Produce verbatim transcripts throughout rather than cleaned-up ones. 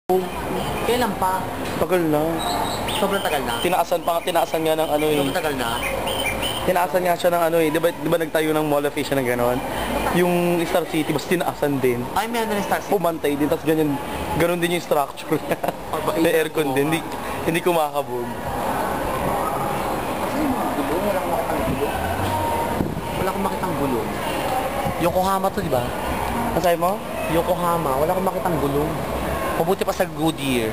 Kailan pa? Tagal na. Sobrang tagal na? Tinaasan pa, tinaasan nga ng ano eh. Sobrang tagal na? Tinaasan nga siya ng ano eh. Di ba, di ba nagtayo ng Mall of Asia ng gano'n? Yung Star City, basta tinaasan din. Ay, may ano ng Star City? Pumantay din, tapos ganyan, gano'n din yung structure. May aircon din, hindi, hindi kumakabog. Wala akong makitang gulong. Yokohama to, di ba? Masay mo? Yokohama, wala akong makitang gulong. Mabuti pa sa Goodyear.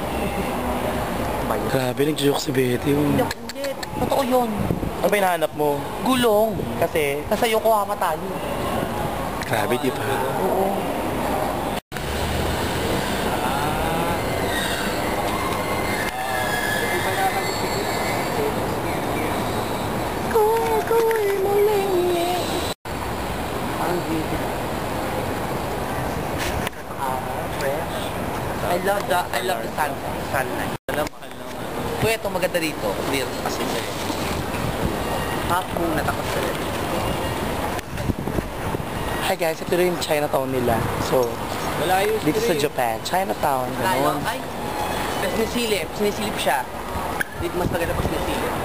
Grabe, nag-joke si Betty. Hindi, hindi. Totoo yun. Ano ba hinahanap mo? Gulong. Kasi, Nasa Yokohama tayo. grabe, di ba? Oo. I love the I love the sun sunlight. Alam mo, alam mo. Kuya, ito maganda dito. Clear kasi siya. Half moon na tapos na rin. Hi guys, ito rin yung Chinatown nila. So, Malayo dito sa Japan, Chinatown, Malayo. gano'n. Ay, sinisilip. Sinisilip siya. Dito mas maganda pag sinisilip.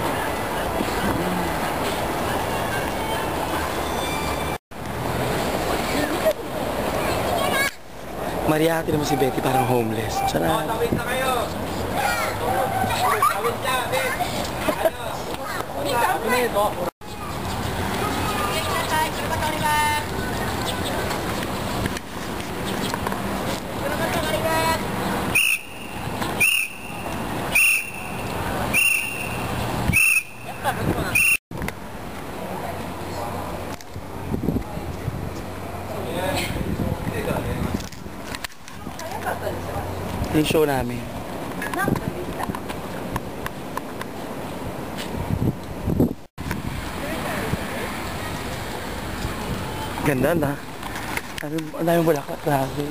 Maria, naman si Betty parang homeless. Sana. Tawid na kayo. Tawid na, Ben. Ano? Ano ito? Yung show namin. Ganda na. Ano, ano yung bulaklak, grabe.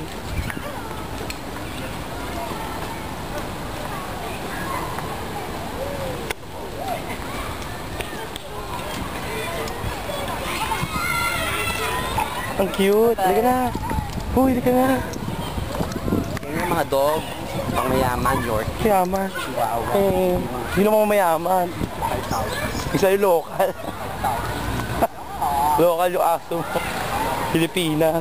Ang cute. Halika na. Uy, halika na. Yan yung mga dog. Pang mayaman, York. Mayaman. Chihuahua. Eh, hindi naman mayaman. Isa yung local. Local yung aso mo. Pilipinas.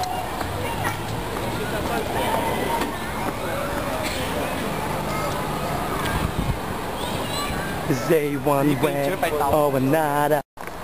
Say one way or another.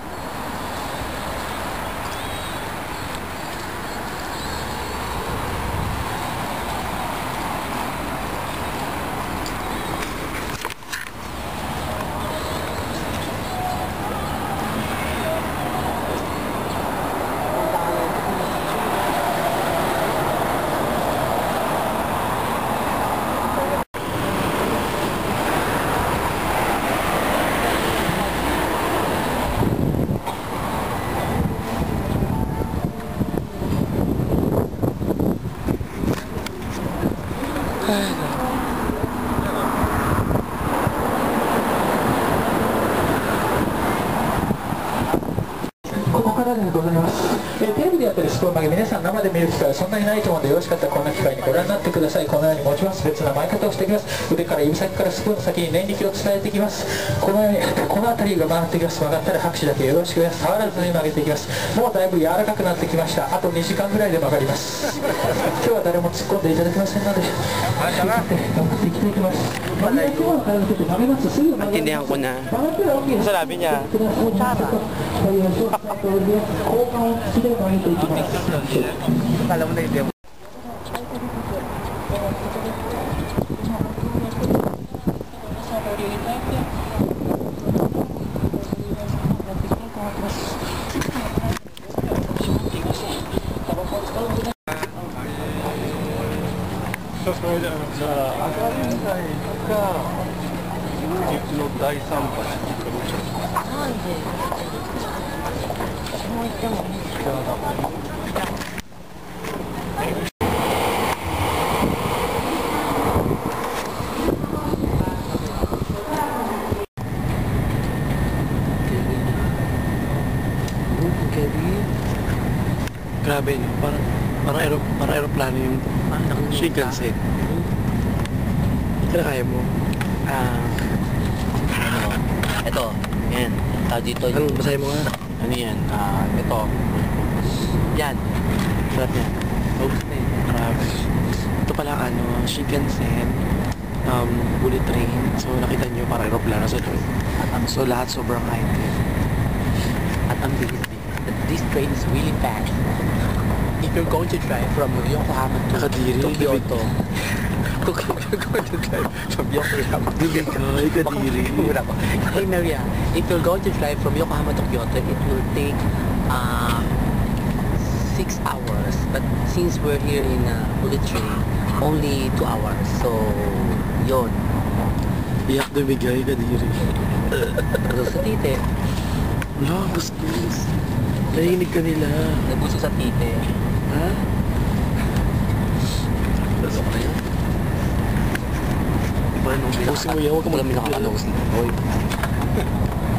Ay, ここからでございます、えー、テレビでやってるスポーツ曲げ皆さん生で見る機会はそんなにないと思うのでよろしかったらこんな機会にご覧になってください。このように持ちます別な巻き方をしていきます。腕から指先からスプーンの先に念力を伝えていきます。このようにこの辺りが回っていきます。曲がったら拍手だけよろしくです。触らずに曲げていきます。もうだいぶ柔らかくなってきました。あとにじかんぐらいで曲がります。今日は誰も突っ込んでいただけませんので頑張っていきたいと思います。 Intindihan ko na. ano sabi niya? Kutsara. Alam mo na yung demo. Grabe, parang, parang, aero, parang aeroplano yung Shinkansen. Kaya kaya mo. Ah, Ano? Ito. Yan. Tawag dito. ano, basahin mo nga. Ano yan? Ah, ito. Yan. Sarap niya. Oops na yun. Grabe. Ito pala ano, Shinkansen, um, bullet train. So nakita niyo parang aeroplano sa loob. So lahat sobrang high tech. At ang bilis din. That This train is really fast. If you're going to drive from Yokohama to, Nakadiri, to Kyoto, bibig. to you're going to drive from Yokohama to Bibig ka, ay kadiri. Mura ko. Hey Maria, if you're going to drive from Yokohama to Kyoto, it will take uh, six hours. But since we're here in uh, bullet train, only two hours. So, yon. Iyak na bigay, kadiri. So, sa tite, Wala, bastos. Nahinig ka nila. nagusto sa tite. Ha? Gusto ko na yun. Paano? Pusin mo yan, huwag ka Alam mo mag-video. nakakalawas na. Hoy.